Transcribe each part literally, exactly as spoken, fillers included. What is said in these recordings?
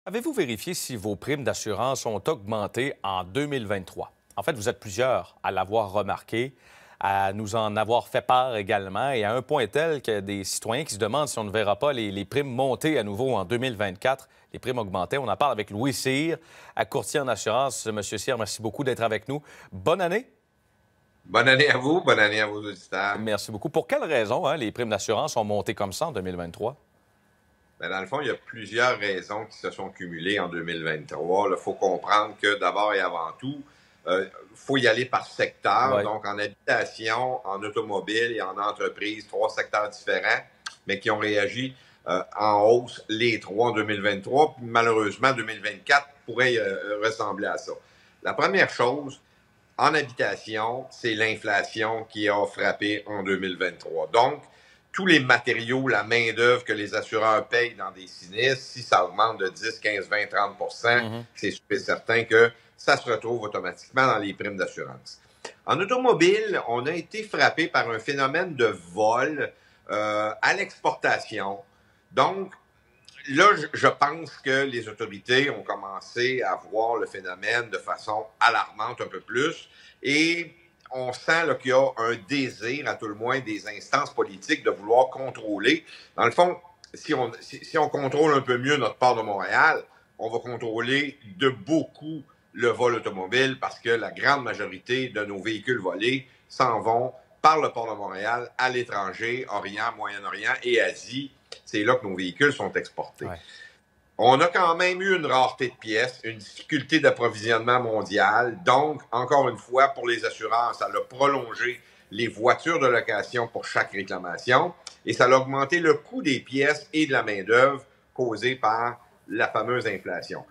Avez-vous vérifié si vos primes d'assurance ont augmenté en deux mille vingt-trois? En fait, vous êtes plusieurs à l'avoir remarqué, à nous en avoir fait part également, et à un point tel qu'il y a des citoyens qui se demandent si on ne verra pas les, les primes monter à nouveau en deux mille vingt-quatre, les primes augmentaient. On en parle avec Louis Cyr, à courtier en assurance. Monsieur Cyr, merci beaucoup d'être avec nous. Bonne année. Bonne année à vous, bonne année à vos auditeurs. Merci beaucoup. Pour quelles raisons hein, les primes d'assurance ont monté comme ça en deux mille vingt-trois? Bien, dans le fond, il y a plusieurs raisons qui se sont cumulées en deux mille vingt-trois. Il faut comprendre que d'abord et avant tout, il euh, faut y aller par secteur. Ouais. Donc, en habitation, en automobile et en entreprise, trois secteurs différents, mais qui ont réagi euh, en hausse les trois en deux mille vingt-trois. Puis, malheureusement, deux mille vingt-quatre pourrait euh, ressembler à ça. La première chose, en habitation, c'est l'inflation qui a frappé en deux mille vingt-trois. Donc, tous les matériaux, la main-d'œuvre que les assureurs payent dans des sinistres, si ça augmente de dix, quinze, vingt, trente pour cent, mm-hmm. c'est sûr et certain que ça se retrouve automatiquement dans les primes d'assurance. En automobile, on a été frappé par un phénomène de vol euh, à l'exportation. Donc, là, je pense que les autorités ont commencé à voir le phénomène de façon alarmante un peu plus et on sent qu'il y a un désir, à tout le moins, des instances politiques de vouloir contrôler. Dans le fond, si on, si, si on contrôle un peu mieux notre port de Montréal, on va contrôler de beaucoup le vol automobile parce que la grande majorité de nos véhicules volés s'en vont par le port de Montréal à l'étranger, Orient, Moyen-Orient et Asie. C'est là que nos véhicules sont exportés. Ouais. On a quand même eu une rareté de pièces, une difficulté d'approvisionnement mondial. Donc, encore une fois, pour les assurances, ça a prolongé les voitures de location pour chaque réclamation et ça a augmenté le coût des pièces et de la main-d'œuvre causée par la fameuse inflation.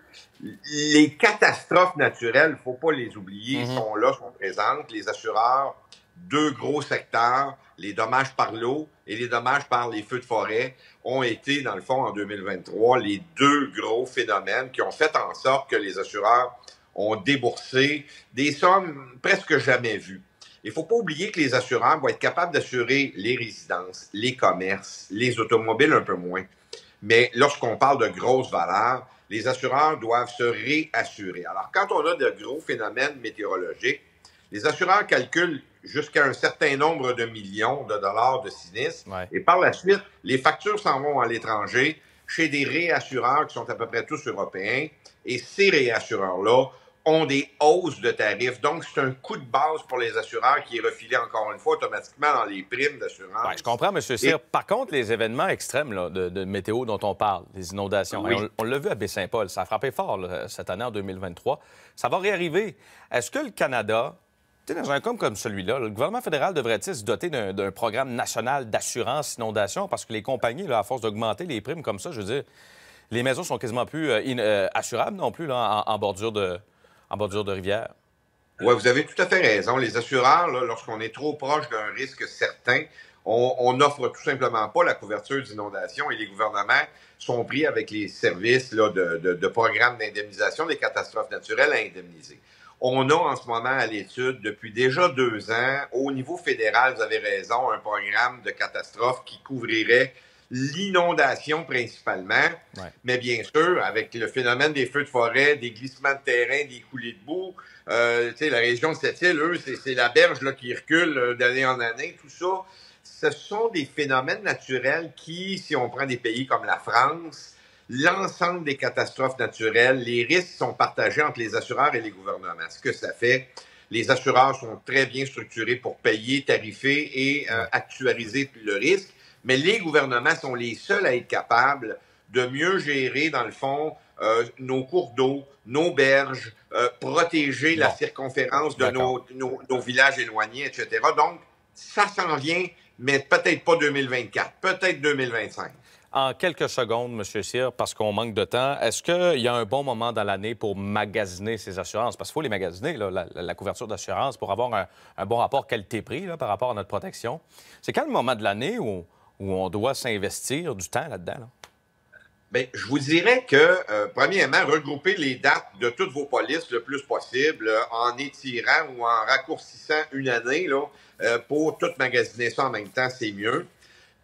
Les catastrophes naturelles, il ne faut pas les oublier, mm-hmm. sont là, sont présentes. Les assureurs, deux gros secteurs, les dommages par l'eau et les dommages par les feux de forêt, ont été, dans le fond, en deux mille vingt-trois, les deux gros phénomènes qui ont fait en sorte que les assureurs ont déboursé des sommes presque jamais vues. Il ne faut pas oublier que les assureurs vont être capables d'assurer les résidences, les commerces, les automobiles un peu moins. Mais lorsqu'on parle de grosses valeurs, les assureurs doivent se réassurer. Alors, quand on a de gros phénomènes météorologiques, les assureurs calculent jusqu'à un certain nombre de millions de dollars de sinistres. Ouais. Et par la suite, les factures s'en vont à l'étranger chez des réassureurs qui sont à peu près tous européens. Et ces réassureurs-là ont des hausses de tarifs. Donc, c'est un coup de base pour les assureurs qui est refilé encore une fois automatiquement dans les primes d'assurance. Ouais, je comprends, M. Cyr. Et... Par contre, les événements extrêmes là, de, de météo dont on parle, les inondations, oui. on, on l'a vu à Baie-Saint-Paul, ça a frappé fort là, cette année en deux mille vingt-trois. Ça va réarriver. Est-ce que le Canada... Dans un cas comme celui-là, le gouvernement fédéral devrait-il se doter d'un programme national d'assurance inondation? Parce que les compagnies, là, à force d'augmenter les primes comme ça, je veux dire, les maisons sont quasiment plus euh, in, euh, assurables non plus là, en, en, bordure de, en bordure de rivière. Oui, vous avez tout à fait raison. Les assureurs, lorsqu'on est trop proche d'un risque certain, on n'offre tout simplement pas la couverture d'inondation et les gouvernements sont pris avec les services là, de, de, de programmes d'indemnisation des catastrophes naturelles à indemniser. On a en ce moment à l'étude, depuis déjà deux ans, au niveau fédéral, vous avez raison, un programme de catastrophe qui couvrirait l'inondation principalement, ouais. mais bien sûr, avec le phénomène des feux de forêt, des glissements de terrain, des coulées de boue, euh, tu sais, la région de Sept-Îles, eux, c'est la berge là, qui recule d'année en année, tout ça. Ce sont des phénomènes naturels qui, si on prend des pays comme la France, l'ensemble des catastrophes naturelles, les risques sont partagés entre les assureurs et les gouvernements. Ce que ça fait, les assureurs sont très bien structurés pour payer, tarifer et euh, actuariser le risque, mais les gouvernements sont les seuls à être capables de mieux gérer, dans le fond, euh, nos cours d'eau, nos berges, euh, protéger bon. la circonférence de nos, nos, nos villages éloignés, et cetera. Donc, ça s'en vient, mais peut-être pas deux mille vingt-quatre, peut-être deux mille vingt-cinq. En quelques secondes, M. Cyr, parce qu'on manque de temps, est-ce qu'il y a un bon moment dans l'année pour magasiner ces assurances? Parce qu'il faut les magasiner, là, la, la couverture d'assurance, pour avoir un, un bon rapport qualité-prix par rapport à notre protection. C'est quand le moment de l'année où, où on doit s'investir du temps là-dedans? Là? Bien, je vous dirais que, euh, premièrement, regrouper les dates de toutes vos polices le plus possible euh, en étirant ou en raccourcissant une année là, euh, pour tout magasiner ça en même temps, c'est mieux.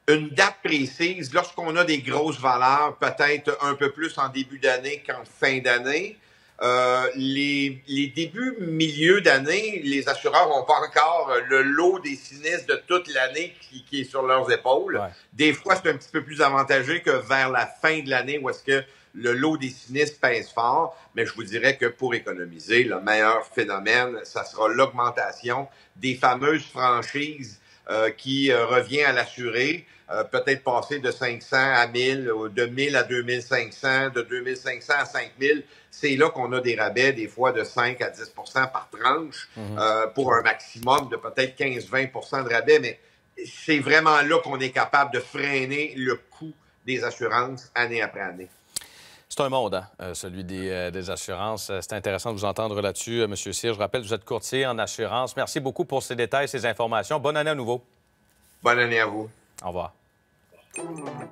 une date précise, lorsqu'on a des grosses valeurs, peut-être un peu plus en début d'année qu'en fin d'année. Euh, les, les débuts, milieu d'année, les assureurs n'ont pas encore le lot des sinistres de toute l'année qui, qui est sur leurs épaules. Ouais. Des fois, c'est un petit peu plus avantageux que vers la fin de l'année où est-ce que le lot des sinistres pèse fort. Mais je vous dirais que pour économiser, le meilleur phénomène, ça sera l'augmentation des fameuses franchises euh, qui euh, revient à l'assuré. Euh, peut-être passer de cinq cents à mille, de mille à deux mille cinq cents, de deux mille cinq cents à cinq mille. C'est là qu'on a des rabais, des fois de cinq à dix pour cent par tranche, mm-hmm. euh, pour un maximum de peut-être quinze à vingt pour cent de rabais. Mais c'est vraiment là qu'on est capable de freiner le coût des assurances année après année. C'est un monde, hein, celui des, euh, des assurances. C'est intéressant de vous entendre là-dessus, M. Cyr. Je rappelle, vous êtes courtier en assurance. Merci beaucoup pour ces détails, ces informations. Bonne année à nouveau. Bonne année à vous. Au revoir.